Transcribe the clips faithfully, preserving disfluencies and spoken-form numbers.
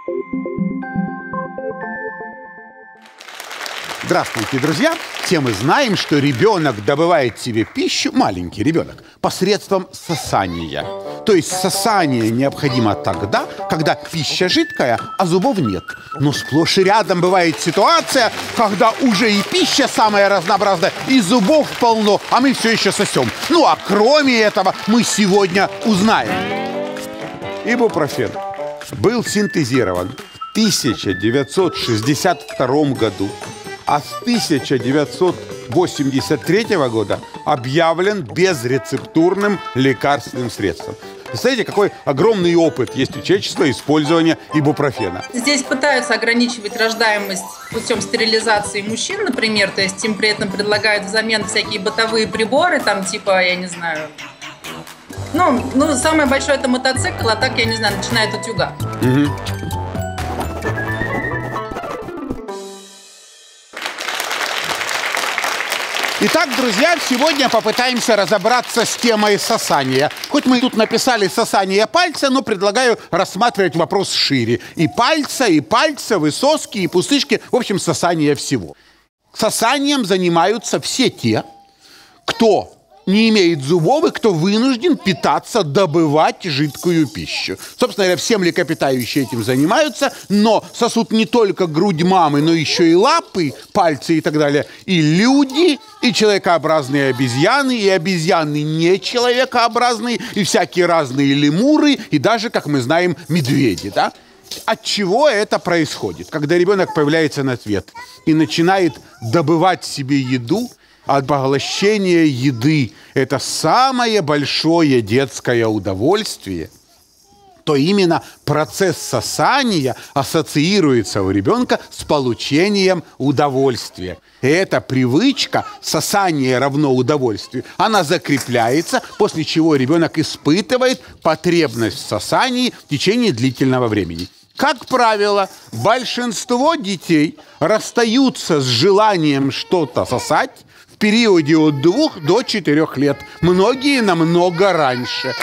Здравствуйте, друзья! Все мы знаем, что ребенок добывает себе пищу, маленький ребенок, посредством сосания. То есть сосание необходимо тогда, когда пища жидкая, а зубов нет. Но сплошь и рядом бывает ситуация, когда уже и пища самая разнообразная, и зубов полно, а мы все еще сосем. Ну а кроме этого мы сегодня узнаем. Ибупрофен был синтезирован в тысяча девятьсот шестьдесят втором году. А с тысяча девятьсот восемьдесят третьего года объявлен безрецептурным лекарственным средством. Представляете, какой огромный опыт есть у человечества использования ибупрофена. Здесь пытаются ограничивать рождаемость путем стерилизации мужчин, например, то есть им при этом предлагают взамен всякие бытовые приборы, там типа, я не знаю, ну, ну самое большое это мотоцикл, а так, я не знаю, начиная от утюга. Угу. Итак, друзья, сегодня попытаемся разобраться с темой сосания. Хоть мы тут написали сосание пальца, но предлагаю рассматривать вопрос шире. И пальца, и пальцев, и соски, и пустышки, в общем, сосание всего. Сосанием занимаются все те, кто не имеет зубов и кто вынужден питаться, добывать жидкую пищу. Собственно говоря, все млекопитающие этим занимаются, но сосут не только грудь мамы, но еще и лапы, пальцы и так далее. И люди, и человекообразные обезьяны, и обезьяны не человекообразные, и всякие разные лемуры, и даже, как мы знаем, медведи, да? От чего это происходит? Когда ребенок появляется на свет и начинает добывать себе еду, от поглощения еды – это самое большое детское удовольствие, то именно процесс сосания ассоциируется у ребенка с получением удовольствия. И эта привычка «сосание равно удовольствию», она закрепляется, после чего ребенок испытывает потребность в сосании в течение длительного времени. Как правило, большинство детей расстаются с желанием что-то сосать в периоде от двух до четырех лет. Многие намного раньше.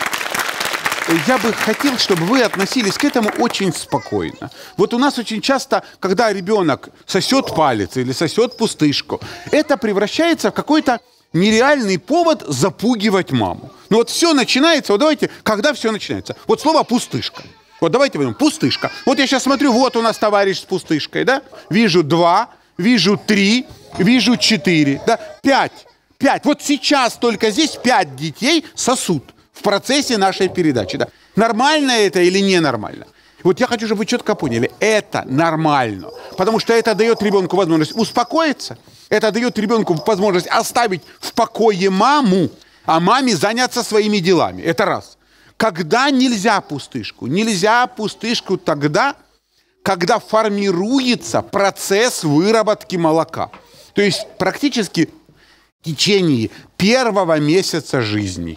Я бы хотел, чтобы вы относились к этому очень спокойно. Вот у нас очень часто, когда ребенок сосет палец или сосет пустышку, это превращается в какой-то нереальный повод запугивать маму. Ну вот все начинается, вот давайте, когда все начинается? Вот слово «пустышка». Вот давайте возьмем пустышка. Вот я сейчас смотрю, вот у нас товарищ с пустышкой, да? Вижу два, вижу три, вижу четыре, да? Пять. Пять. Вот сейчас только здесь пять детей сосут в процессе нашей передачи, да? Нормально это или ненормально? Вот я хочу, чтобы вы четко поняли, это нормально. Потому что это дает ребенку возможность успокоиться, это дает ребенку возможность оставить в покое маму, а маме заняться своими делами. Это раз. Когда нельзя пустышку? Нельзя пустышку тогда, когда формируется процесс выработки молока. То есть практически в течение первого месяца жизни,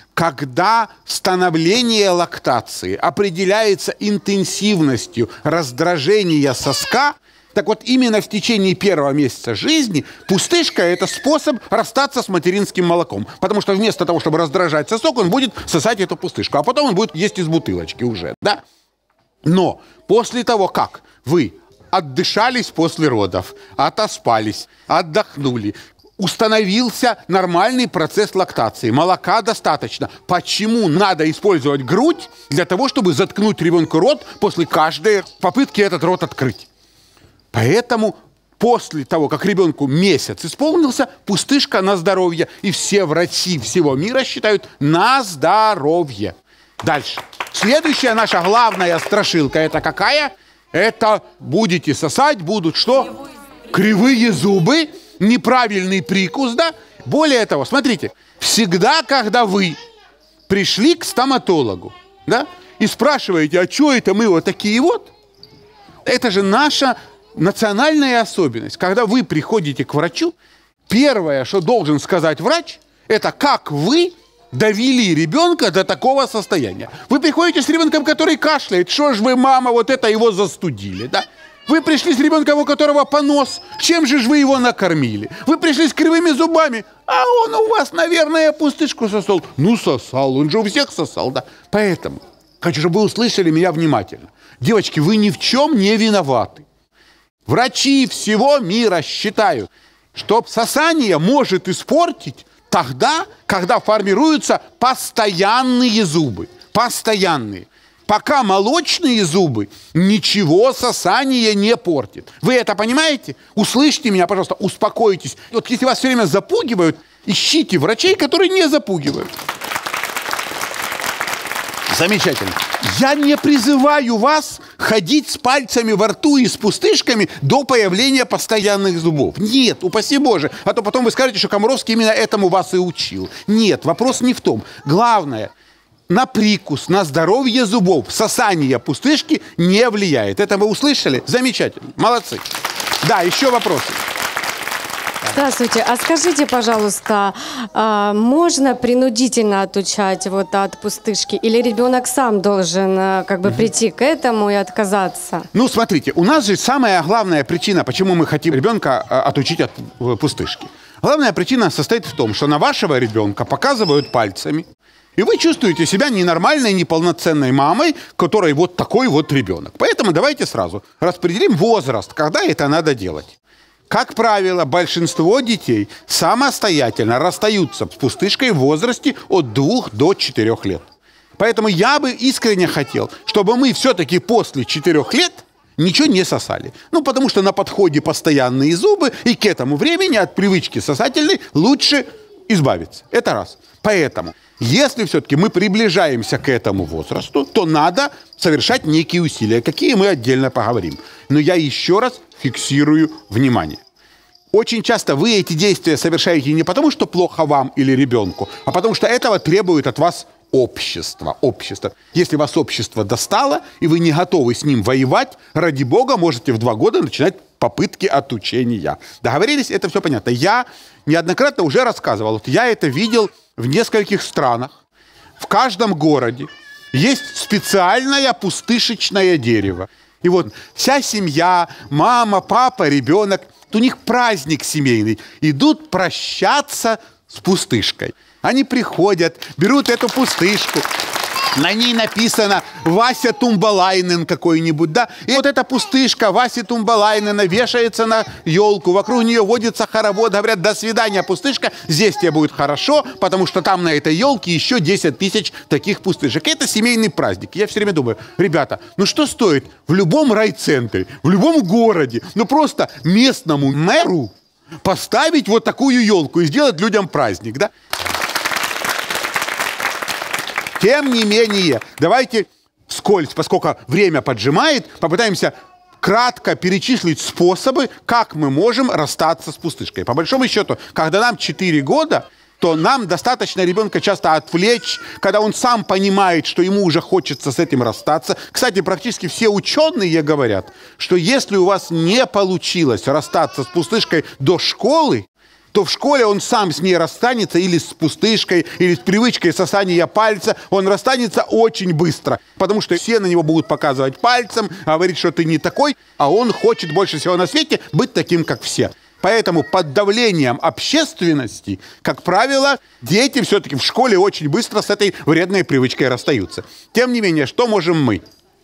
когда становление лактации определяется интенсивностью раздражения соска, так вот именно в течение первого месяца жизни пустышка – это способ расстаться с материнским молоком. Потому что вместо того, чтобы раздражать сосок, он будет сосать эту пустышку. А потом он будет есть из бутылочки уже, да? Но после того, как вы отдышались после родов, отоспались, отдохнули, установился нормальный процесс лактации, молока достаточно. Почему надо использовать грудь для того, чтобы заткнуть ребенку рот после каждой попытки этот рот открыть? Поэтому после того, как ребенку месяц исполнился, пустышка на здоровье. И все врачи всего мира считают на здоровье. Дальше. Следующая наша главная страшилка – это какая? Это будете сосать, будут что? Кривые зубы, неправильный прикус, да? Более того, смотрите, всегда, когда вы пришли к стоматологу, да, и спрашиваете, а что это мы вот такие вот? Это же наша национальная особенность. Когда вы приходите к врачу, первое, что должен сказать врач, это как вы довели ребенка до такого состояния. Вы приходите с ребенком, который кашляет. Что ж вы, мама, вот это его застудили, да? Вы пришли с ребенком, у которого понос. Чем же ж вы его накормили? Вы пришли с кривыми зубами. А он у вас, наверное, пустышку сосал. Ну, сосал. Он же у всех сосал, да? Поэтому хочу, чтобы вы услышали меня внимательно. Девочки, вы ни в чем не виноваты. Врачи всего мира считают, что сосание может испортить тогда, когда формируются постоянные зубы. Постоянные. Пока молочные зубы, ничего сосание не портит. Вы это понимаете? Услышьте меня, пожалуйста, успокойтесь. Вот если вас все время запугивают, ищите врачей, которые не запугивают. Замечательно. Я не призываю вас ходить с пальцами во рту и с пустышками до появления постоянных зубов. Нет, упаси Боже. А то потом вы скажете, что Комаровский именно этому вас и учил. Нет, вопрос не в том. Главное, на прикус, на здоровье зубов сосание пустышки не влияет. Это вы услышали? Замечательно. Молодцы. Да, еще вопросы. Здравствуйте. А скажите, пожалуйста, а можно принудительно отучать вот от пустышки? Или ребенок сам должен как бы прийти к этому и отказаться? Ну, смотрите, у нас же самая главная причина, почему мы хотим ребенка отучить от пустышки. Главная причина состоит в том, что на вашего ребенка показывают пальцами, и вы чувствуете себя ненормальной, неполноценной мамой, которой вот такой вот ребенок. Поэтому давайте сразу распределим возраст, когда это надо делать. Как правило, большинство детей самостоятельно расстаются с пустышкой в возрасте от двух до четырёх лет. Поэтому я бы искренне хотел, чтобы мы все-таки после четырёх лет ничего не сосали. Ну, потому что на подходе постоянные зубы, и к этому времени от привычки сосательной лучше избавиться. Это раз. Поэтому, если все-таки мы приближаемся к этому возрасту, то надо совершать некие усилия, какие мы отдельно поговорим. Но я еще раз фиксирую внимание. Очень часто вы эти действия совершаете не потому, что плохо вам или ребенку, а потому что этого требует от вас общество. Общество. Если вас общество достало, и вы не готовы с ним воевать, ради бога, можете в два года начинать попытки отучения. Договорились? Это все понятно. Я неоднократно уже рассказывал. Вот я это видел в нескольких странах. В каждом городе есть специальное пустышечное дерево. И вот вся семья, мама, папа, ребенок, у них праздник семейный. Идут прощаться с пустышкой. Они приходят, берут эту пустышку. На ней написано «Вася Тумбалайнен» какой-нибудь, да? И вот эта пустышка Васи Тумбалайнена вешается на елку, вокруг нее водится хоровод, говорят «До свидания, пустышка, здесь тебе будет хорошо, потому что там на этой елке еще десять тысяч таких пустышек». Это семейный праздник. Я все время думаю, ребята, ну что стоит в любом райцентре, в любом городе, ну просто местному мэру поставить вот такую елку и сделать людям праздник, да? Тем не менее, давайте вскользь, поскольку время поджимает, попытаемся кратко перечислить способы, как мы можем расстаться с пустышкой. По большому счету, когда нам четыре года, то нам достаточно ребенка часто отвлечь, когда он сам понимает, что ему уже хочется с этим расстаться. Кстати, практически все ученые говорят, что если у вас не получилось расстаться с пустышкой до школы, то в школе он сам с ней расстанется или с пустышкой, или с привычкой сосания пальца. Он расстанется очень быстро, потому что все на него будут показывать пальцем, говорить, что ты не такой, а он хочет больше всего на свете быть таким, как все. Поэтому под давлением общественности, как правило, дети все-таки в школе очень быстро с этой вредной привычкой расстаются. Тем не менее, что можем мы?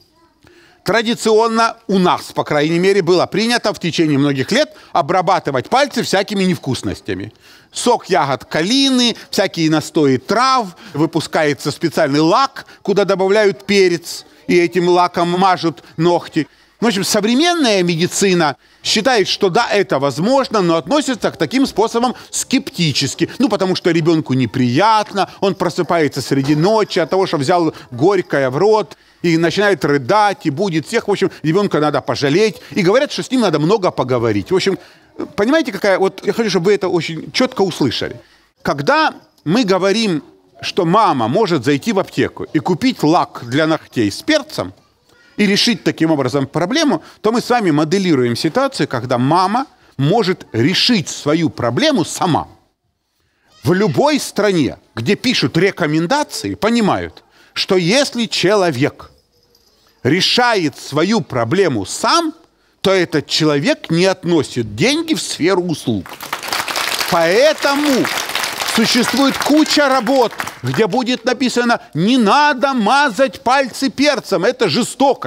Традиционно у нас, по крайней мере, было принято в течение многих лет обрабатывать пальцы всякими невкусностями. Сок ягод калины, всякие настои трав, выпускается специальный лак, куда добавляют перец, и этим лаком мажут ногти. В общем, современная медицина считает, что да, это возможно, но относится к таким способам скептически. Ну, потому что ребенку неприятно, он просыпается среди ночи от того, что взял горькое в рот, и начинает рыдать, и будет всех. В общем, ребенка надо пожалеть. И говорят, что с ним надо много поговорить. В общем, понимаете, какая... Вот я хочу, чтобы вы это очень четко услышали. Когда мы говорим, что мама может зайти в аптеку и купить лак для ногтей с перцем, и решить таким образом проблему, то мы с вами моделируем ситуацию, когда мама может решить свою проблему сама. В любой стране, где пишут рекомендации, понимают, что если человек решает свою проблему сам, то этот человек не относит деньги в сферу услуг. Поэтому существует куча работ, где будет написано «не надо мазать пальцы перцем», это жестокость.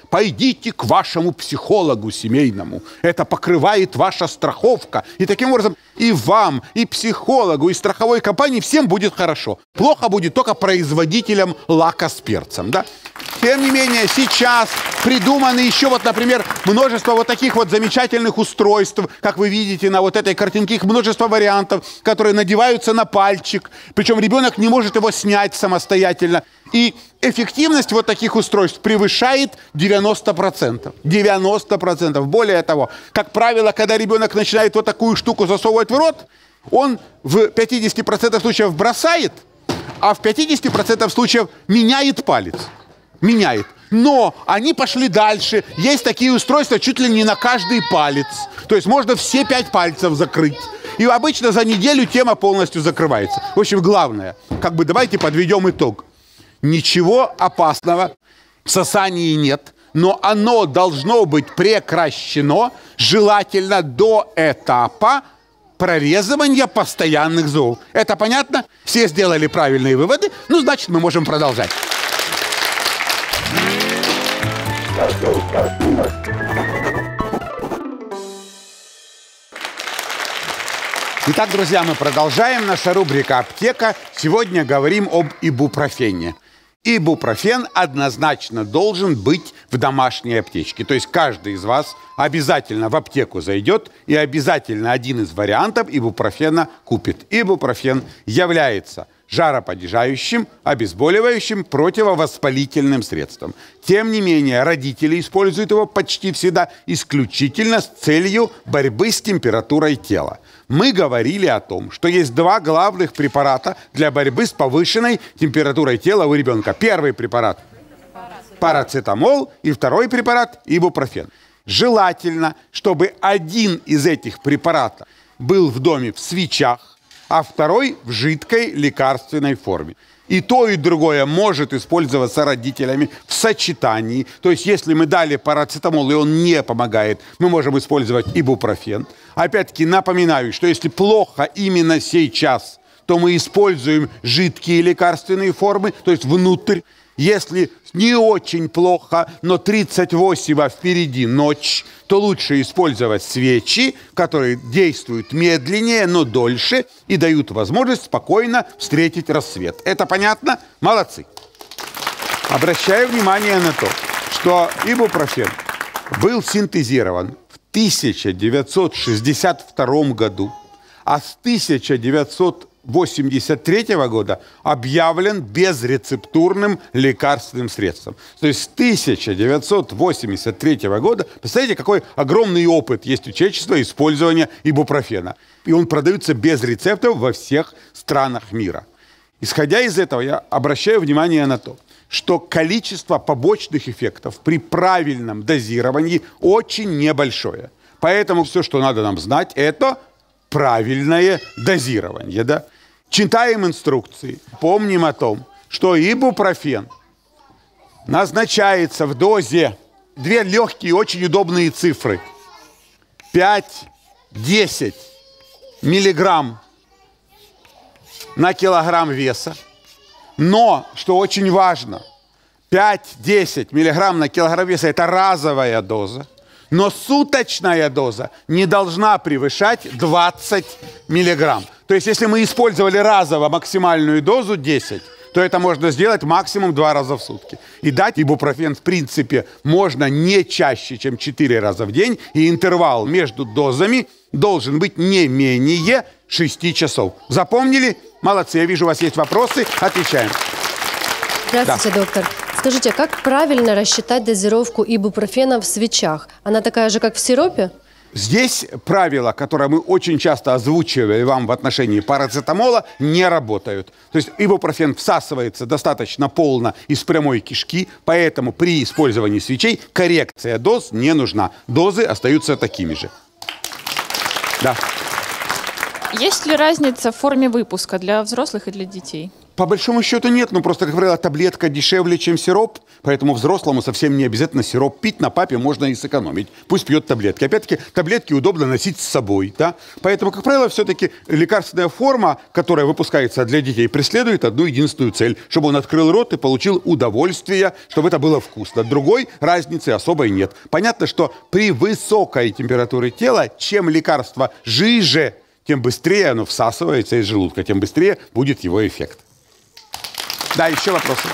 пойдите к вашему психологу семейному. Это покрывает ваша страховка. И таким образом и вам, и психологу, и страховой компании всем будет хорошо. Плохо будет только производителям лака с перцем, да? Тем не менее, сейчас придуманы еще, вот, например, множество вот таких вот замечательных устройств, как вы видите на вот этой картинке, их множество вариантов, которые надеваются на пальчик, причем ребенок не может его снять самостоятельно. И эффективность вот таких устройств превышает девяносто процентов. девяносто процентов. Более того, как правило, когда ребенок начинает вот такую штуку засовывать в рот, он в пятидесяти процентах случаев бросает, а в пятидесяти процентах случаев меняет палец. Меняет. Но они пошли дальше. Есть такие устройства чуть ли не на каждый палец. То есть можно все пять пальцев закрыть. И обычно за неделю тема полностью закрывается. В общем, главное, как бы давайте подведем итог. Ничего опасного в сосании нет, но оно должно быть прекращено, желательно до этапа прорезывания постоянных зубов. Это понятно? Все сделали правильные выводы? Ну, значит, мы можем продолжать. Итак, друзья, мы продолжаем. Наша рубрика «Аптека». Сегодня говорим об ибупрофене. Ибупрофен однозначно должен быть в домашней аптечке. То есть каждый из вас обязательно в аптеку зайдет и обязательно один из вариантов ибупрофена купит. Ибупрофен является жаропонижающим, обезболивающим, противовоспалительным средством. Тем не менее, родители используют его почти всегда исключительно с целью борьбы с температурой тела. Мы говорили о том, что есть два главных препарата для борьбы с повышенной температурой тела у ребенка. Первый препарат – парацетамол, и второй препарат – ибупрофен. Желательно, чтобы один из этих препаратов был в доме в свечах, а второй в жидкой лекарственной форме. И то, и другое может использоваться родителями в сочетании. То есть, если мы дали парацетамол, и он не помогает, мы можем использовать ибупрофен. Опять-таки, напоминаю, что если плохо именно сейчас, то мы используем жидкие лекарственные формы, то есть внутрь. Если не очень плохо, но тридцать восемь, а впереди ночь, то лучше использовать свечи, которые действуют медленнее, но дольше и дают возможность спокойно встретить рассвет. Это понятно? Молодцы. Обращаю внимание на то, что ибупрофен был синтезирован в тысяча девятьсот шестьдесят втором году, а с тысяча девятьсот восемьдесят третьего года объявлен безрецептурным лекарственным средством. То есть с тысяча девятьсот восемьдесят третьего года, представляете, какой огромный опыт есть у человечества использования ибупрофена. И он продается без рецептов во всех странах мира. Исходя из этого, я обращаю внимание на то, что количество побочных эффектов при правильном дозировании очень небольшое. Поэтому все, что надо нам знать, это правильное дозирование, да? Читаем инструкции, помним о том, что ибупрофен назначается в дозе, две легкие, очень удобные цифры, пять-десять миллиграмм на килограмм веса. Но, что очень важно, пять-десять миллиграмм на килограмм веса – это разовая доза. Но суточная доза не должна превышать двадцать миллиграмм. То есть, если мы использовали разово максимальную дозу десять, то это можно сделать максимум два раза в сутки. И дать ибупрофен, в принципе, можно не чаще, чем четыре раза в день. И интервал между дозами должен быть не менее шести часов. Запомнили? Молодцы. Я вижу, у вас есть вопросы. Отвечаем. Здравствуйте, да. Доктор. Скажите, а как правильно рассчитать дозировку ибупрофена в свечах? Она такая же, как в сиропе? Здесь правила, которые мы очень часто озвучивали вам в отношении парацетамола, не работают. То есть ибупрофен всасывается достаточно полно из прямой кишки, поэтому при использовании свечей коррекция доз не нужна. Дозы остаются такими же. Да. Есть ли разница в форме выпуска для взрослых и для детей? По большому счету нет, но просто, как правило, таблетка дешевле, чем сироп, поэтому взрослому совсем не обязательно сироп пить, на папе можно и сэкономить. Пусть пьет таблетки. Опять-таки, таблетки удобно носить с собой, да? Поэтому, как правило, все-таки лекарственная форма, которая выпускается для детей, преследует одну единственную цель, чтобы он открыл рот и получил удовольствие, чтобы это было вкусно. Другой разницы особой нет. Понятно, что при высокой температуре тела, чем лекарство жиже, тем быстрее оно всасывается из желудка, тем быстрее будет его эффект. Да, еще вопросы?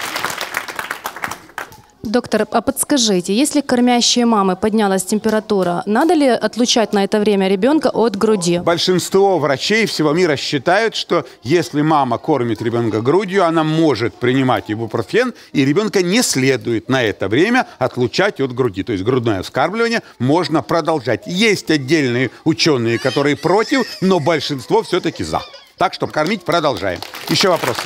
Доктор, а подскажите, если кормящей мамы поднялась температура, надо ли отлучать на это время ребенка от груди? Большинство врачей всего мира считают, что если мама кормит ребенка грудью, она может принимать ибупрофен, и ребенка не следует на это время отлучать от груди. То есть грудное вскармливание можно продолжать. Есть отдельные ученые, которые против, но большинство все-таки за. Так что кормить продолжаем. Еще вопросы?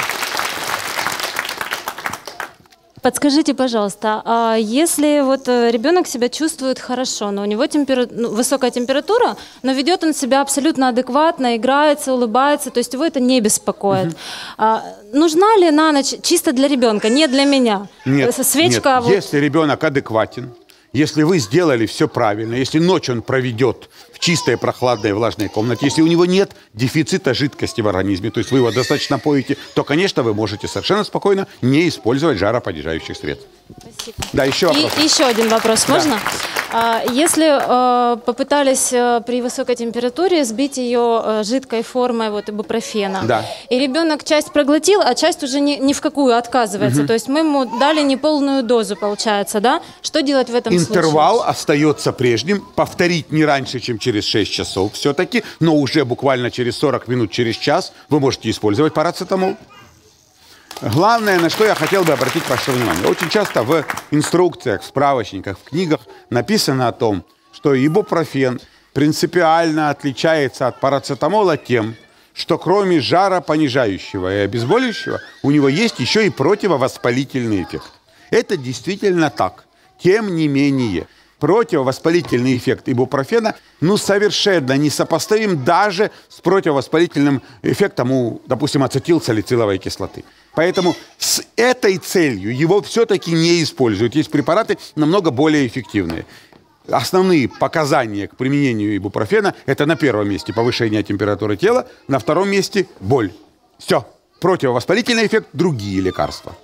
Подскажите, пожалуйста, а если вот ребенок себя чувствует хорошо, но у него темпера... ну, высокая температура, но ведет он себя абсолютно адекватно, играется, улыбается, то есть его это не беспокоит. Угу. А, нужна ли на ночь чисто для ребенка, не для меня? Нет, Свечка, нет. Вот... Если ребенок адекватен, если вы сделали все правильно, если ночь он проведет в чистой, прохладной, влажной комнате, если у него нет дефицита жидкости в организме, то есть вы его достаточно поете, то, конечно, вы можете совершенно спокойно не использовать жаропонижающих средств. Спасибо. Да, еще вопрос. И еще один вопрос, да. можно? Если э, попытались э, при высокой температуре сбить ее э, жидкой формой вот, ибупрофена, да. и ребенок часть проглотил, а часть уже ни, ни в какую отказывается, угу. то есть мы ему дали неполную дозу, получается, да? Что делать в этом случае? Интервал остается прежним, повторить не раньше, чем через шесть часов все-таки, но уже буквально через сорок минут, через час вы можете использовать парацетамол. Главное, на что я хотел бы обратить ваше внимание. Очень часто в инструкциях, в справочниках, в книгах написано о том, что ибупрофен принципиально отличается от парацетамола тем, что кроме жаропонижающего и обезболивающего, у него есть еще и противовоспалительный эффект. Это действительно так. Тем не менее, противовоспалительный эффект ибупрофена ну, совершенно несопоставим даже с противовоспалительным эффектом у, допустим, ацетилсалициловой кислоты. Поэтому с этой целью его все-таки не используют. Есть препараты намного более эффективные. Основные показания к применению ибупрофена – это на первом месте повышение температуры тела, на втором месте – боль. Все. Противовоспалительный эффект – другие лекарства.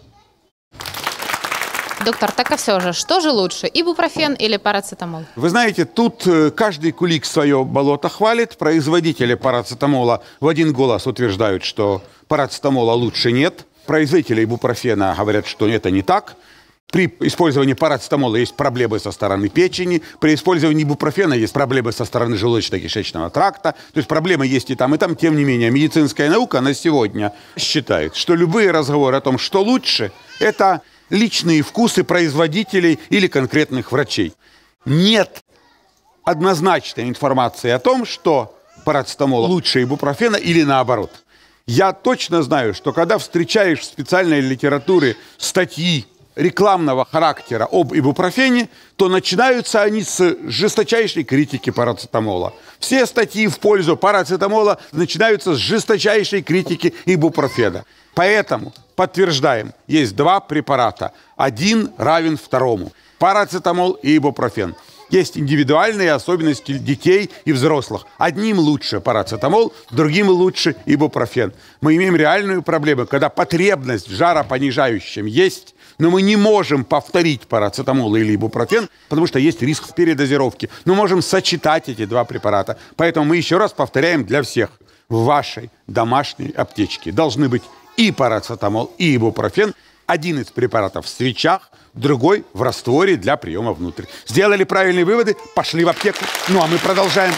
Доктор, так а все же, что же лучше, ибупрофен или парацетамол? Вы знаете, тут каждый кулик свое болото хвалит. Производители парацетамола в один голос утверждают, что парацетамола лучше нет. Производители ибупрофена говорят, что это не так. При использовании парацетамола есть проблемы со стороны печени, при использовании ибупрофена есть проблемы со стороны желудочно-кишечного тракта. То есть проблемы есть и там, и там. Тем не менее, медицинская наука на сегодня считает, что любые разговоры о том, что лучше, это личные вкусы производителей или конкретных врачей. Нет однозначной информации о том, что парацетамол лучше ибупрофена или наоборот. Я точно знаю, что когда встречаешь в специальной литературе статьи рекламного характера об ибупрофене, то начинаются они с жесточайшей критики парацетамола. Все статьи в пользу парацетамола начинаются с жесточайшей критики ибупрофена. Поэтому подтверждаем, есть два препарата. Один равен второму. Парацетамол и ибупрофен. Есть индивидуальные особенности детей и взрослых. Одним лучше парацетамол, другим лучше ибупрофен. Мы имеем реальную проблему, когда потребность в жаропонижающем есть, но мы не можем повторить парацетамол или ибупрофен, потому что есть риск передозировки. Но можем сочетать эти два препарата. Поэтому мы еще раз повторяем для всех. В вашей домашней аптечке должны быть и парацетамол, и ибупрофен. Один из препаратов в свечах, другой в растворе для приема внутрь. Сделали правильные выводы, пошли в аптеку. Ну а мы продолжаем.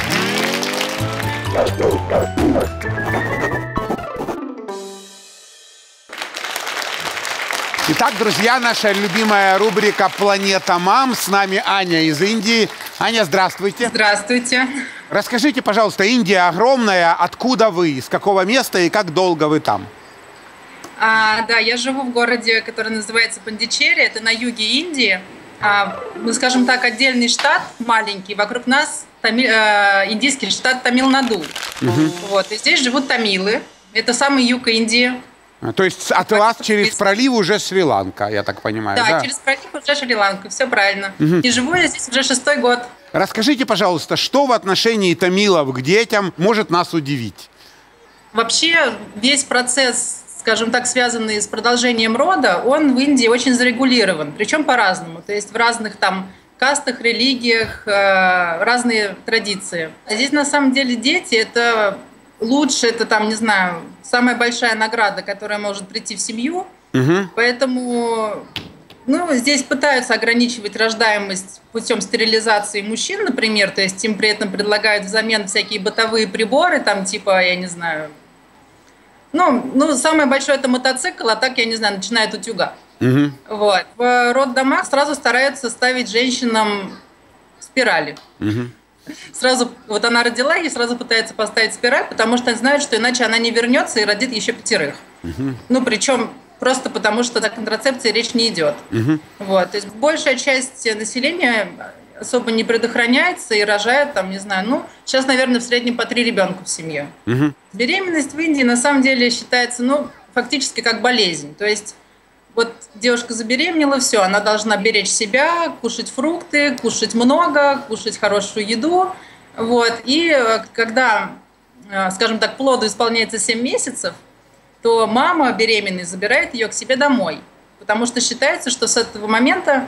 Итак, друзья, наша любимая рубрика «Планета мам». С нами Аня из Индии. Аня, здравствуйте. Здравствуйте. Расскажите, пожалуйста, Индия огромная. Откуда вы, из какого места и как долго вы там? А, да, я живу в городе, который называется Пандичери, это на юге Индии. А, ну, скажем так, отдельный штат маленький, вокруг нас тамиль, э, индийский штат Тамил-Наду. Угу. Вот, и здесь живут тамилы, это самый юг Индии. То есть от вас через пролив уже Шри-Ланка, я так понимаю, да? Да, через пролив уже Шри-Ланка, все правильно. Угу. И живу я здесь уже шестой год. Расскажите, пожалуйста, что в отношении тамилов к детям может нас удивить? Вообще весь процесс, скажем так, связанный с продолжением рода, он в Индии очень зарегулирован, причем по-разному. То есть в разных там кастах, религиях, разные традиции. А здесь на самом деле дети – это лучше, это там, не знаю, самая большая награда, которая может прийти в семью. Угу. Поэтому ну, здесь пытаются ограничивать рождаемость путем стерилизации мужчин, например, то есть им при этом предлагают взамен всякие бытовые приборы, там типа, я не знаю, ну, ну самое большое это мотоцикл, а так, я не знаю, начиная от утюга. Угу. Вот. В роддомах сразу стараются ставить женщинам спирали. Угу. Сразу, вот она родила, ей сразу пытается поставить спираль, потому что они знают, что иначе она не вернется и родит еще пятерых. Угу. Ну, причем просто потому, что о контрацепции речь не идет. Угу. Вот. То есть большая часть населения особо не предохраняется и рожает, там, не знаю, ну, сейчас, наверное, в среднем по три ребенка в семье. Угу. Беременность в Индии на самом деле считается, ну, фактически как болезнь. То есть вот девушка забеременела, все, она должна беречь себя, кушать фрукты, кушать много, кушать хорошую еду. Вот. И когда, скажем так, плоду исполняется семь месяцев, то мама беременной забирает ее к себе домой. Потому что считается, что с этого момента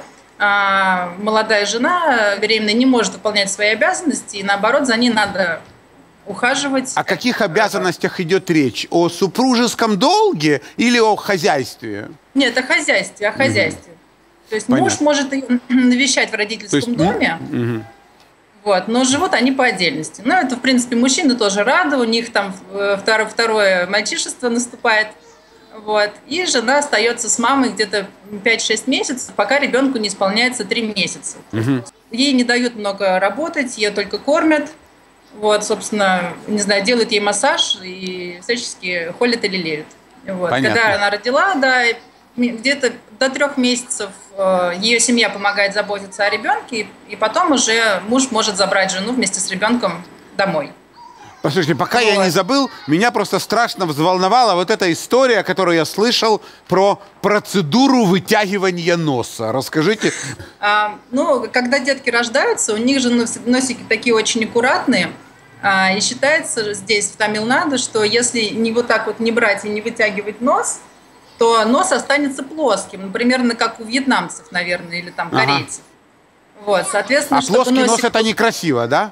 а, молодая жена беременная не может выполнять свои обязанности, и наоборот, за ней надо ухаживать. О каких обязанностях идет речь? О супружеском долге или о хозяйстве? Нет, о хозяйстве, о хозяйстве. Угу. То есть Понятно. Муж может ее навещать в родительском есть, доме, угу. вот, но живут они по отдельности. Ну, это, в принципе, мужчины тоже рады, у них там второе, второе мальчишество наступает. Вот, и жена остается с мамой где-то пять-шесть месяцев, пока ребенку не исполняется три месяца. Угу. Ей не дают много работать, ее только кормят. Вот, собственно, не знаю, делают ей массаж и всячески холят и лелеют. Вот. Когда она родила, да, где-то до трех месяцев ее семья помогает заботиться о ребенке, и потом уже муж может забрать жену вместе с ребенком домой. Послушайте, пока вот. Я не забыл, меня просто страшно взволновала вот эта история, которую я слышал про процедуру вытягивания носа. Расскажите. А, ну, когда детки рождаются, у них же носики такие очень аккуратные. А, и считается здесь, в Тамилнаду, что если не вот так вот не брать и не вытягивать нос, то нос останется плоским. Ну, примерно как у вьетнамцев, наверное, или там корейцев. Ага. Вот, соответственно, а плоский носик... нос это некрасиво, да?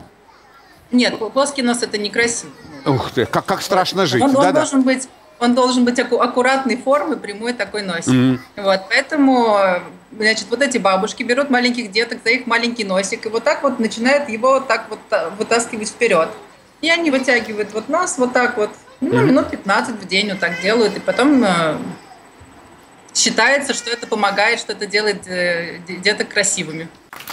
Нет, плоский нос это некрасиво. Ух ты, как, как страшно жить. Он, да, он, да. Должен быть, он должен быть аку- аккуратной формы, прямой такой носик. Mm-hmm. Вот, поэтому, значит, вот эти бабушки берут маленьких деток за их маленький носик и вот так вот начинают его вот так вот вытаскивать вперед. И они вытягивают вот нос вот так вот, ну, mm-hmm. минут пятнадцать в день вот так делают. И потом э, считается, что это помогает, что это делает э, деток красивыми.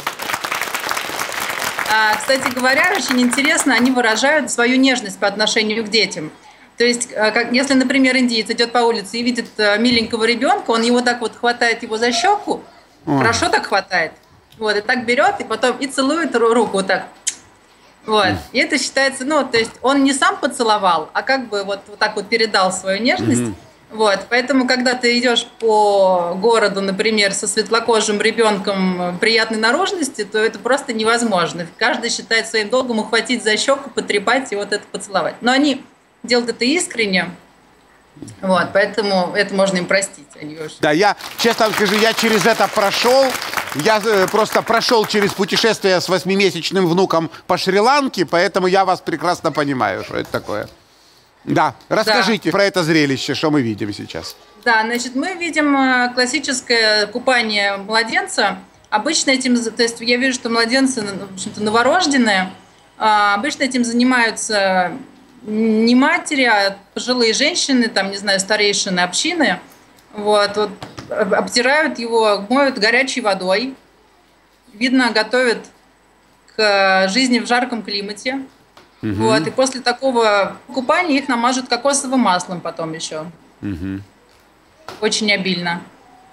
А, кстати говоря, очень интересно, они выражают свою нежность по отношению к детям. То есть, как, если, например, индиец идет по улице и видит миленького ребенка, он его так вот хватает его за щеку, Ой. хорошо так хватает, вот, и так берет, и потом и целует руку вот так. Вот. И это считается, ну, то есть он не сам поцеловал, а как бы вот, вот так вот передал свою нежность. Mm-hmm. Вот, поэтому, когда ты идешь по городу, например, со светлокожим ребенком приятной наружности, то это просто невозможно. Каждый считает своим долгом ухватить за щеку, потрепать и вот это поцеловать. Но они делают это искренне, вот, поэтому это можно им простить. Они уж... Да, я, честно скажу, я через это прошел. Я просто прошел через путешествие с восьмимесячным внуком по Шри-Ланке, поэтому я вас прекрасно понимаю, что это такое. Да, расскажите да. про это зрелище, что мы видим сейчас. Да, значит, мы видим классическое купание младенца. Обычно этим, то есть я вижу, что младенцы, в общем-то, новорожденные. Обычно этим занимаются не матери, а пожилые женщины, там, не знаю, старейшины общины. Вот, вот обтирают его, моют горячей водой. Видно, готовят к жизни в жарком климате. Угу. Вот, и после такого купания их намажут кокосовым маслом потом еще. Угу. Очень обильно.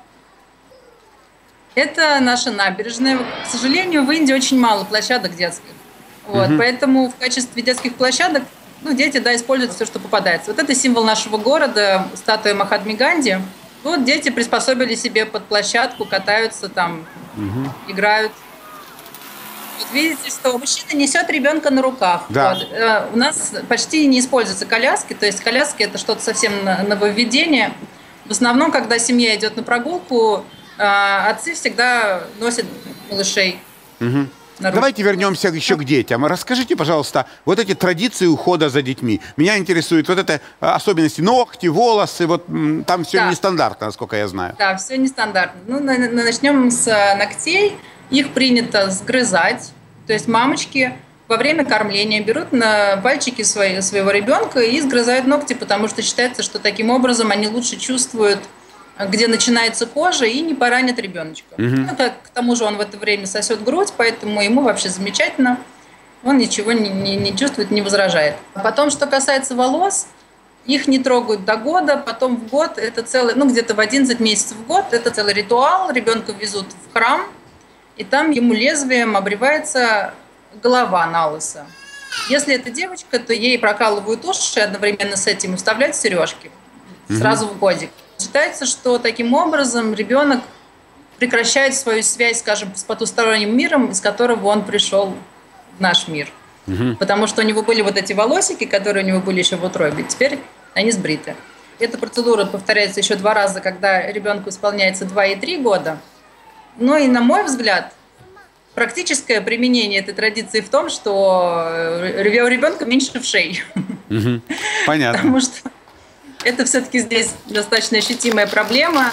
Это наша набережная. К сожалению, в Индии очень мало площадок детских. Вот, угу. Поэтому в качестве детских площадок Ну, дети, да, используют все, что попадается. Вот это символ нашего города, статуя Махатмы Ганди. Вот дети приспособили себе под площадку, катаются там, угу. играют. Вот видите, что мужчина несет ребенка на руках. Да. Вот. У нас почти не используются коляски, то есть коляски – это что-то совсем нововведение. В основном, когда семья идет на прогулку, отцы всегда носят малышей. Угу. Давайте вернемся еще к детям. Расскажите, пожалуйста, вот эти традиции ухода за детьми. Меня интересуют вот это особенности ногти, волосы, вот там все да. нестандартно, насколько я знаю. Да, все нестандартно. Ну, начнем с ногтей. Их принято сгрызать. То есть мамочки во время кормления берут на пальчики свои, своего ребенка и сгрызают ногти, потому что считается, что таким образом они лучше чувствуют, где начинается кожа, и не поранит ребеночка. Угу. Ну, как, к тому же он в это время сосет грудь, поэтому ему вообще замечательно. Он ничего не, не, не чувствует, не возражает. А потом, что касается волос, их не трогают до года, потом в год, это целый, ну где-то в одиннадцать месяцев в год, это целый ритуал, ребенка везут в храм, и там ему лезвием обревается голова на лысо. Если это девочка, то ей прокалывают уши, и одновременно с этим вставляют сережки сразу угу. в годик. Считается, что таким образом ребенок прекращает свою связь, скажем, с потусторонним миром, из которого он пришел в наш мир. Угу. Потому что у него были вот эти волосики, которые у него были еще в утробе, теперь они сбриты. Эта процедура повторяется еще два раза, когда ребенку исполняется два и три года. Но и, на мой взгляд, практическое применение этой традиции в том, что у ребенка меньше вшей. Угу. Понятно. Потому что это все-таки здесь достаточно ощутимая проблема.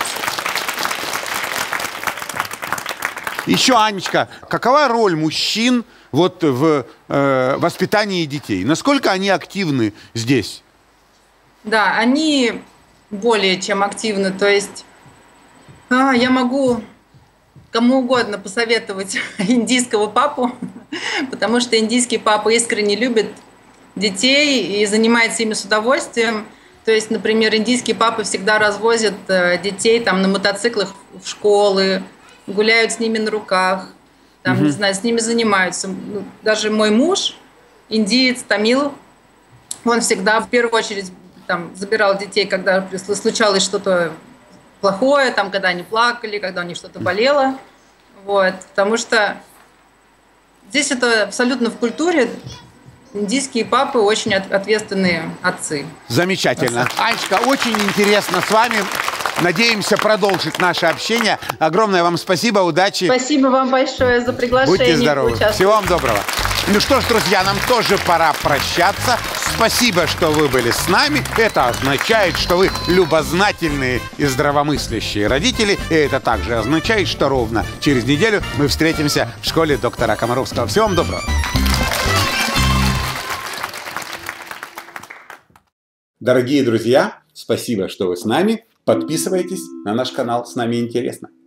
Еще, Анечка, какова роль мужчин вот в э, воспитании детей? Насколько они активны здесь? Да, они более чем активны. То есть а, я могу кому угодно посоветовать индийского папу, потому что индийский папа искренне любит детей и занимается ими с удовольствием. То есть, например, индийские папы всегда развозят детей там, на мотоциклах в школы, гуляют с ними на руках, там, угу. не знаю, с ними занимаются. Даже мой муж, индиец, тамил, он всегда в первую очередь там, забирал детей, когда случалось что-то плохое, там, когда они плакали, когда у них что-то болело. Вот. Потому что здесь это абсолютно в культуре. Индийские папы очень ответственные отцы. Замечательно. Анечка, очень интересно с вами. Надеемся продолжить наше общение. Огромное вам спасибо, удачи. Спасибо вам большое за приглашение. Будьте здоровы. Всего вам доброго. Ну что ж, друзья, нам тоже пора прощаться. Спасибо, что вы были с нами. Это означает, что вы любознательные и здравомыслящие родители. И это также означает, что ровно через неделю мы встретимся в школе доктора Комаровского. Всего вам доброго. Дорогие друзья, спасибо, что вы с нами. Подписывайтесь на наш канал «С нами интересно».